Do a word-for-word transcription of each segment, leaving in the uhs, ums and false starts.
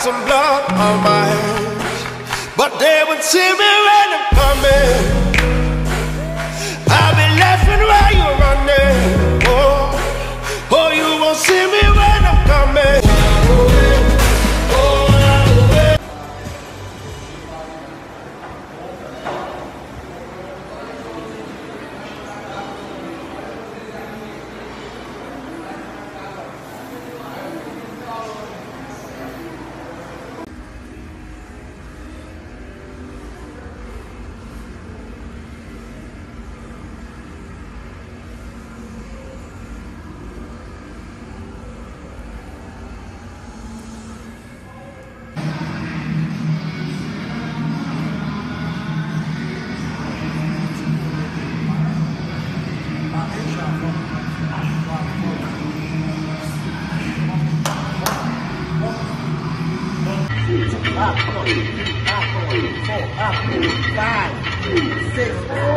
Some blood on my hands, but they would see me when I'm coming. I'll be laughing while you're running. Oh, oh, you won't see me when I'm coming. Up, four, up, five, six,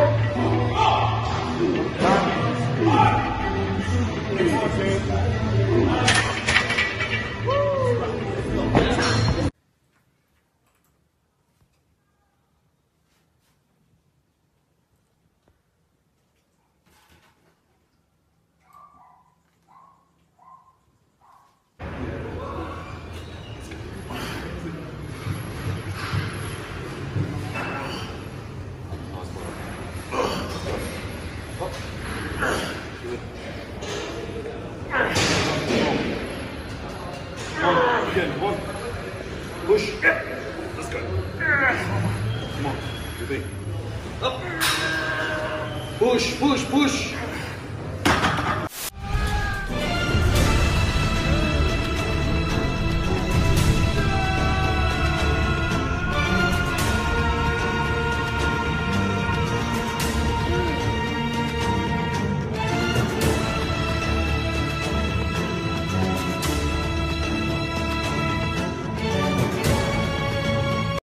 Again, one. Push. Let's go. Come on. Good thing. Up. Push, push, push.